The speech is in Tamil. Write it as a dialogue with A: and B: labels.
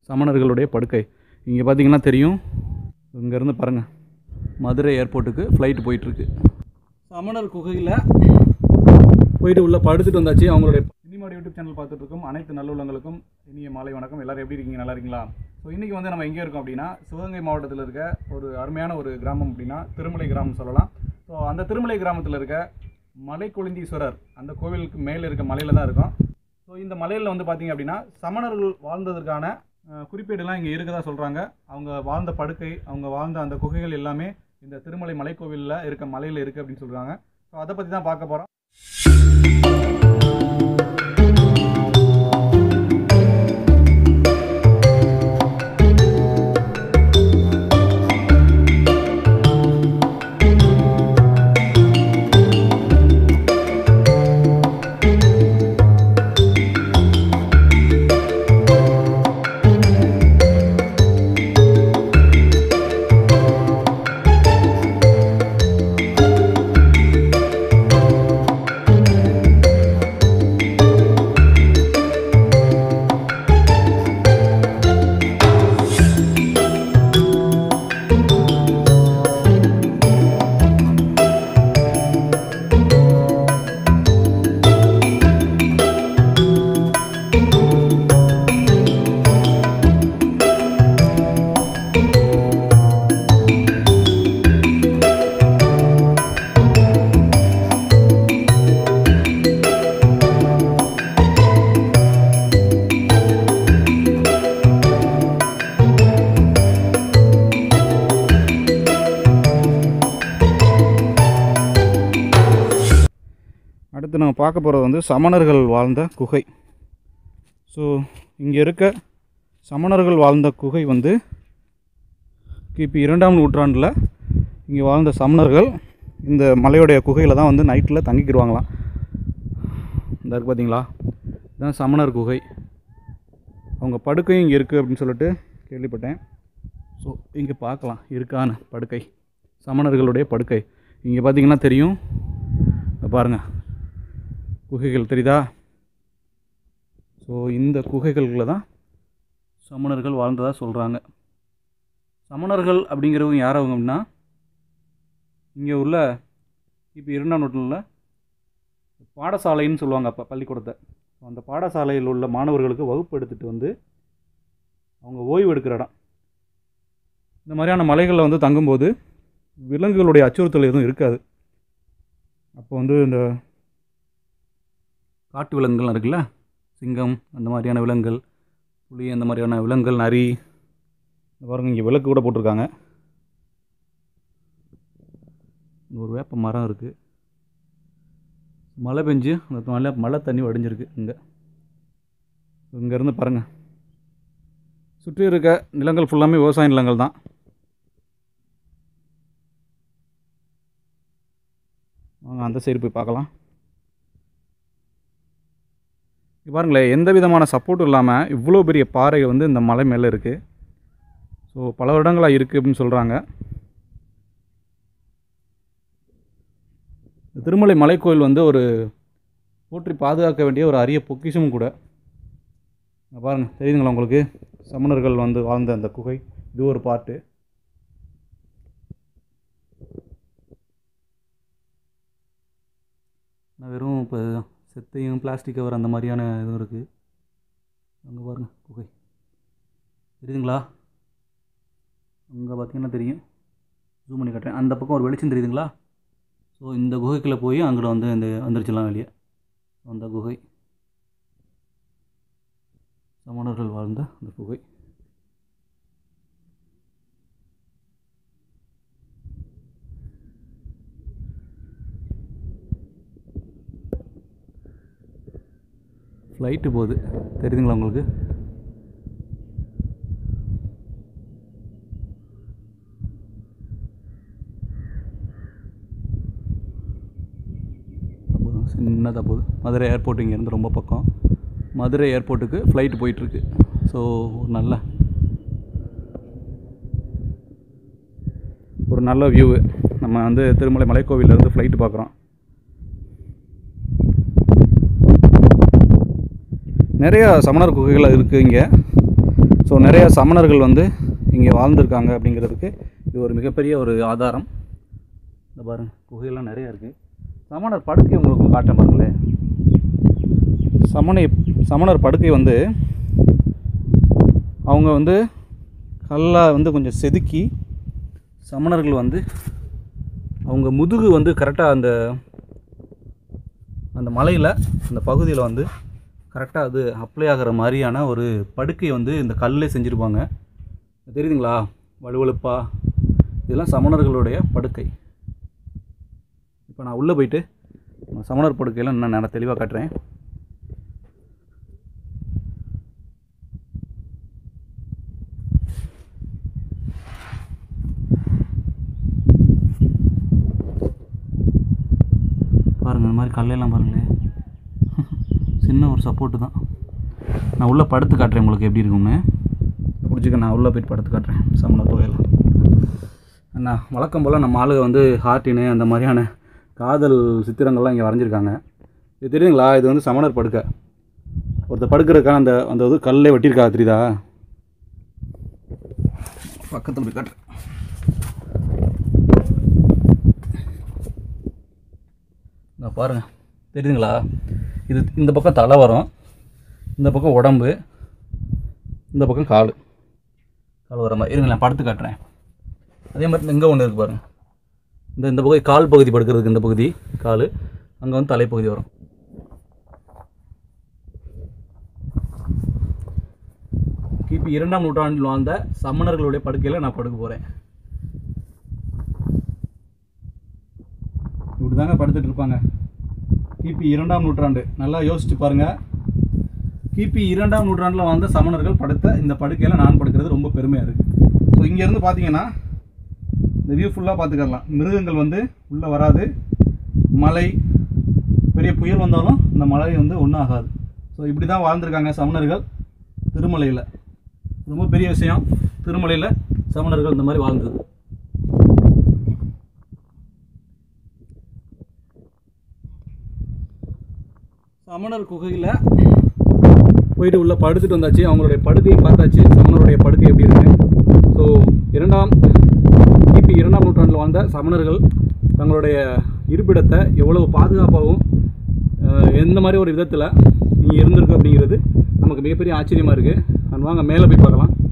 A: சமணர்களுடைய படுக்கை. இங்கே பார்த்தீங்கன்னா தெரியும், இங்கேருந்து பாருங்கள், மதுரை ஏர்போர்ட்டுக்கு ஃப்ளைட் போயிட்டுருக்கு. சமணர் குகையில் போயிட்டு உள்ளே படுத்துட்டு வந்தாச்சு. அவங்களுடைய சினிமாவோட யூடியூப் சேனல் பார்த்துட்ருக்கோம் அனைத்து நல்லுள்ளங்களுக்கும் இனிய மாலை வணக்கம். எல்லோரும் எப்படி இருக்கீங்க? நல்லா இருக்கீங்களா? ஸோ இன்றைக்கி வந்து நம்ம எங்கே இருக்கோம் அப்படின்னா, சிவகங்கை மாவட்டத்தில் இருக்க ஒரு அருமையான ஒரு கிராமம் அப்படின்னா திருமலை கிராமம் சொல்லலாம். ஸோ அந்த திருமலை கிராமத்தில் இருக்க மலைக்கொழுந்தீஸ்வரர் அந்த கோவிலுக்கு மேலே இருக்க மலையில் தான் இருக்கும். ஸோ இந்த மலையில் வந்து பார்த்திங்க அப்படின்னா சமணர்கள் வாழ்ந்ததற்கான குறிப்பீடுலாம் இங்கே இருக்கதா சொல்கிறாங்க. அவங்க வாழ்ந்த படுக்கை, அவங்க வாழ்ந்த அந்த குகைகள் எல்லாமே இந்த திருமலை மலைக்கோவிலில் இருக்க மலையில் இருக்குது அப்படின்னு சொல்கிறாங்க. ஸோ அதை பற்றி தான் பார்க்க போகிறோம். அடுத்து நம்ம பார்க்க போகிறது வந்து சமணர்கள் வாழ்ந்த குகை. ஸோ இங்கே இருக்க சமணர்கள் வாழ்ந்த குகை வந்து கிபி 2ஆம் நூற்றாண்டில் இங்கே வாழ்ந்த சமணர்கள் இந்த மலையோடைய குகையில் தான் வந்து நைட்டில் தங்கிக்கிடுவாங்களாம். இந்த இருக்குது பார்த்தீங்களா, இதுதான் சமணர் குகை. அவங்க படுக்கையும் இங்கே இருக்குது அப்படின்னு சொல்லிட்டு கேள்விப்பட்டேன். ஸோ இங்கே பார்க்கலாம் இருக்கான படுக்கை, சமணர்களுடைய படுக்கை. இங்கே பார்த்தீங்கன்னா தெரியும், பாருங்கள் குகைகள் தெரியுதா? ஸோ இந்த குகைகளில் தான் சமணர்கள் வாழ்ந்ததாக சொல்கிறாங்க. சமணர்கள் அப்படிங்கிறவங்க யார் அவங்க அப்படின்னா, இங்கே உள்ள இப்போ 2ஆம் நூற்றாண்டில் பாடசாலைன்னு சொல்லுவாங்க அப்போ பள்ளிக்கூடத்தை. அந்த பாடசாலையில் உள்ள மாணவர்களுக்கு வகுப்பு எடுத்துகிட்டு வந்து அவங்க ஓய்வு எடுக்கிற இடம். இந்த மாதிரியான மலைகளில் வந்து தங்கும்போது விலங்குகளுடைய அச்சுறுத்தல் எதுவும் இருக்காது. அப்போ வந்து இந்த காட்டு விலங்குகள் இருக்குல்ல, சிங்கம் அந்த மாதிரியான விலங்குகள், புலி அந்த மாதிரியான விலங்குகள், நரி, பாருங்கள் இங்கே விளக்கு கூட போட்டிருக்காங்க. ஒரு வேப்ப மரம் இருக்குது. மழை பெஞ்சு அந்த மழை தண்ணி வடிஞ்சிருக்கு. இங்கேருந்து பாருங்கள், சுற்றி இருக்க நிலங்கள் ஃபுல்லாமே விவசாய நிலங்கள் தான். வாங்க அந்த சைடு போய் பார்க்கலாம். பாருங்களேன், எந்த விதமான சப்போர்ட்டும் இல்லாமல் இவ்வளோ பெரிய பாறை வந்து இந்த மலை மேலே இருக்குது. ஸோ பல வருடங்களாக இருக்குது அப்படின்னு சொல்கிறாங்க. திருமலை மலைக்கோயில் வந்து ஒரு போற்றி பாதுகாக்க வேண்டிய ஒரு அரிய பொக்கிஷமும் கூட. பாருங்கள் தெரியுதுங்களா உங்களுக்கு, சமணர்கள் வந்து வாழ்ந்த அந்த குகை இது ஒரு பார்ட்டு. வெறும் இப்போ செத்தையும் பிளாஸ்டிக் கவர் அந்த மாதிரியான இதுவும் இருக்குது. அங்கே பாருங்கள் குகை தெரியுதுங்களா? அங்கே பார்த்தீங்கன்னா தெரியும், ஜூம் பண்ணி காட்டுறேன். அந்த பக்கம் ஒரு வெளிச்சம் தெரியுதுங்களா? ஸோ இந்த குகைக்குள்ளே போய் அங்கே வந்து இந்த வந்துருச்சுலாம் வெளியே. அந்த குகை சமணர்கள் வாழ்ந்த அந்த குகை. ஃப்ளைட்டு போகுது தெரியுதுங்களா உங்களுக்கு? சின்னதாக போகுது. மதுரை ஏர்போர்ட் இங்கேருந்து ரொம்ப பக்கம். மதுரை ஏர்போர்ட்டுக்கு ஃப்ளைட்டு போயிட்டுருக்கு. ஸோ ஒரு நல்ல வியூவு. நம்ம வந்து திருமலை மலைக்கோவிலேருந்து ஃப்ளைட்டு பார்க்குறோம். நிறையா சமணர் குகைகள் இருக்குது இங்கே. ஸோ நிறைய சமணர்கள் வந்து இங்கே வாழ்ந்திருக்காங்க அப்படிங்கிறதுக்கு இது ஒரு மிகப்பெரிய ஒரு ஆதாரம். இந்த பாருங்கள், குகையெல்லாம் நிறையா இருக்குது. சமணர் படுக்கை உங்களுக்கு காட்டேன் பாருங்களேன். சமணர் படுக்கை வந்து அவங்க வந்து கல்லை வந்து கொஞ்சம் செதுக்கி, சமணர்கள் வந்து அவங்க முதுகு வந்து கரெக்டாக அந்த மலையில் அந்த பகுதியில் வந்து கரெக்டாக அது அப்ளை ஆகிற மாதிரியான ஒரு படுக்கை வந்து இந்த கல்லே செஞ்சுருப்பாங்க. தெரியுதுங்களா, வலுவழுப்பா. இதெல்லாம் சமணர்களுடைய படுக்கை. இப்போ நான் உள்ளே போயிட்டு சமணர் படுக்கையெல்லாம் இன்னும் நான் தெளிவாக காட்டுறேன். பாருங்கள், இந்த மாதிரி கல்லையெல்லாம் பாருங்களேன். சின்ன ஒரு சப்போர்ட்டு தான். நான் உள்ளே படுத்து காட்டுறேன் உங்களுக்கு எப்படி இருக்கும்னு. பிடிச்சிக்க, நான் உள்ளே போய்ட்டு படுத்து காட்டுறேன் சமணர் குகையில். அண்ணா வழக்கம் போல் நம்ம ஆளுங்க வந்து ஹார்ட்டினு அந்த மாதிரியான காதல் சித்திரங்கள்லாம் இங்கே வரைஞ்சிருக்காங்க. இது தெரியுதுங்களா, இது வந்து சமணர் படுக்கை. ஒருத்தர் படுக்கிறதுக்கான அந்த இது கல்லே வெட்டியிருக்கா, தெரியுதா? பக்கத்தில் போய் காட்டுறேன். நான் பாருங்கள், தெரியுதுங்களா, இது இந்த பக்கம் தலை வரும், இந்த பக்கம் உடம்பு, இந்த பக்கம் கால் வர மாதிரி. இருங்க, நான் படுத்து காட்டுறேன். அதே மாதிரி இங்கே ஒன்று இருக்குது பாருங்கள். இந்த பகுதி கால் பகுதி படுக்கிறதுக்கு இந்த பகுதி கால், அங்கே வந்து தலைப்பகுதி வரும். கிபி 2ஆம் நூற்றாண்டில் வாழ்ந்த சமணர்களுடைய படுக்கையில் நான் படுக்க போகிறேன். இப்படி தாங்க படுத்துட்டு இருப்பாங்க. கிபி 2ஆம் நூற்றாண்டு, நல்லா யோசிச்சு பாருங்கள். கிபி 2ஆம் நூற்றாண்டில் வாழ்ந்த சமணர்கள் படுத்த இந்த படுக்கையில் நான் படுக்கிறது ரொம்ப பெருமையாக இருக்குது. ஸோ இங்கேருந்து பார்த்தீங்கன்னா இந்த வியூ ஃபுல்லாக பார்த்துக்கலாம். மிருகங்கள் வந்து உள்ளே வராது. மழை, பெரிய புயல் வந்தாலும் இந்த மழை வந்து ஒன்றும் ஆகாது. ஸோ இப்படி தான் வாழ்ந்திருக்காங்க சமணர்கள் திருமலையில். ரொம்ப பெரிய விஷயம், திருமலையில் சமணர்கள் இந்த மாதிரி வாழ்ந்தது. சமணர் குகையில் போயிட்டு உள்ளே படுத்துட்டு வந்தாச்சு. அவங்களுடைய படுக்கையை பார்த்தாச்சு, சமணருடைய படுக்கை எப்படி இருக்குது. ஸோ கிபி 2ஆம் நூற்றாண்டில் வாழ்ந்த சமணர்கள் தங்களுடைய இருப்பிடத்தை எவ்வளவு பாதுகாப்பாகவும் எந்த மாதிரி ஒரு விதத்தில் நீ இருந்திருக்கு அப்படிங்கிறது நமக்கு மிகப்பெரிய ஆச்சரியமாக இருக்குது. வாங்க மேலே போய் பார்க்கலாம்.